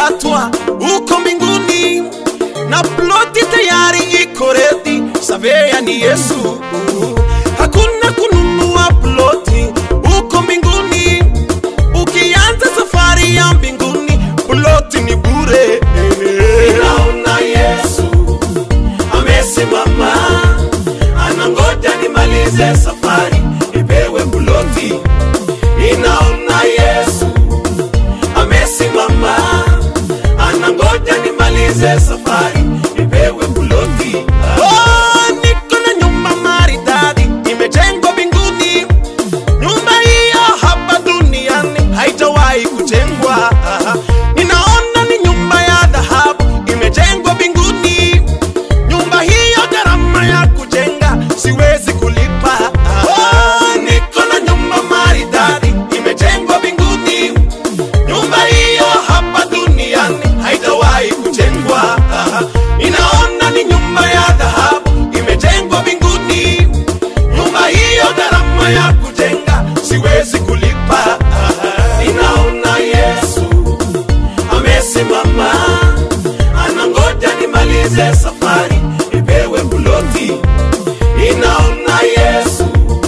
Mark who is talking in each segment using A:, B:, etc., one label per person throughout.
A: zimekatwa uko mbinguni, na ploti tayari iko ready. Surveyor ni Yesu. Hakuna kununua ploti uko mbinguni. Ukianza safari ya mbinguni, ploti ni bure. Ninaona Yesu amesimama, anangoja nimalize safari nipewe ploti. Ninaona Yesu amesimama, anangoja nimalize safari nipewe ploti. Oh, niko na nyumba maridadi imejengwa mbinguni. Nyumba hiyo hapa duniani haitawahi kujengwa. Ninaona ni nyumba ya dhahabu imejengwa mbinguni. Nyumba hiyo gharama ya kujenga siwezi kulipa. Oh, niko na nyumba maridadi imejengwa mbinguni. Nyumba hiyo hapa duniani haitawahi kujengwa. Ninaona ni nyumba ya dhahabu imejengwa mbinguni. Nyumba hiyo gharama ya kujenga siwezi kulipa. Ninaona Yesu amesimama, anangoja nimalize safari nipewe ploti. Ninaona Yesu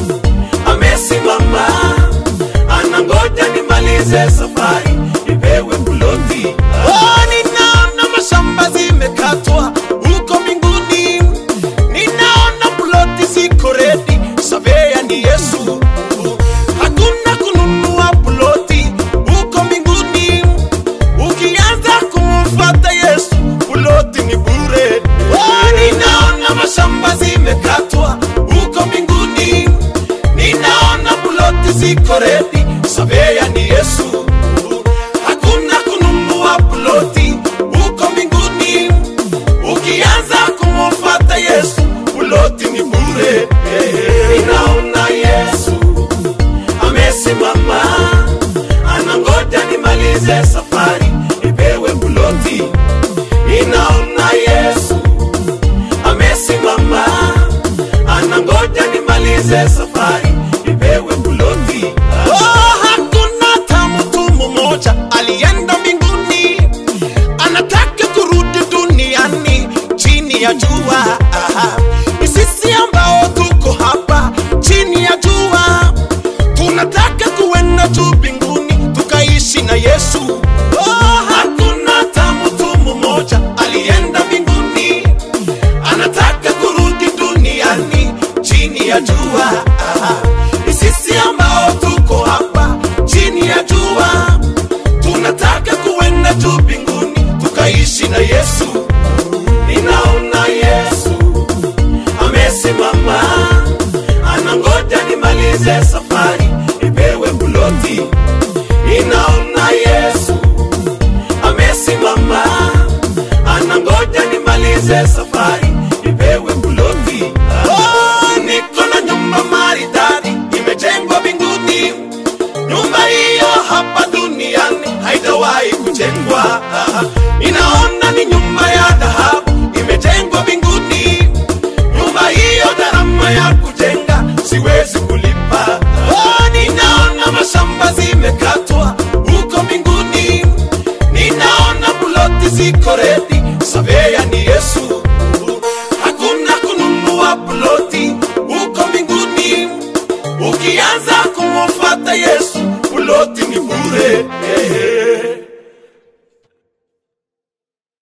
A: amesimama, anangoja nimalize safari nipewe ploti. Oh, ninaona mashamba zimekatwa uko mbinguni. Ninaona ploti ziko ready. Surveyor ni Yesu. Hakuna kununua ploti uko mbinguni. Ukianza kumfuata Yesu, ploti ni bure. Oh, ninaona mashamba zimekatwa uko mbinguni. Ninaona ploti ziko ready. Surveyor ni Yesu. Hakuna kununua ploti uko mbinguni. Ukianza kumfuata Yesu, ploti ni bure. Ninaona Yesu amesimama, anangoja nimalize safari nipewe ploti. Ninaona Yesu amesimama, anangoja nimalize safari nipewe ploti. Oh, hakuna hata mtu mmoja alienda mbinguni anataka kurudi duniani chini ya jua. Ni sisi ambao tuko hapa chini ya jua, tunataka kuenda juu mbinguni tukaishi na Yesu. Oh, hakuna hata mtu mmoja alienda mbinguni anataka kurudi duniani chini ya jua. Ni sisi ambao tuko hapa chini ya jua, tunataka kuenda juu mbinguni tukaishi na Yesu. Ninaona Yesu amesimama, anangoja nimalize safari nipewe ploti. Ninaona Yesu amesimama, anangoja nimalize safari nipewe ploti. Oh, niko na nyumba maridadi imejengwa mbinguni. Nyumba hiyo hapa duniani haitawahi kujengwa. Ninaona ni nyumba ya dhahabu imejengwa mbinguni. Nyumba hiyo gharama ya kujenga siwezi kulipa. Oh, ninaona mashamba zimekatwa uko mbinguni. Ninaona ploti ziko ready. Surveyor ni Yesu. Hakuna kununua ploti uko mbinguni. Ukianza kumfuata Yesu, ploti ni bure.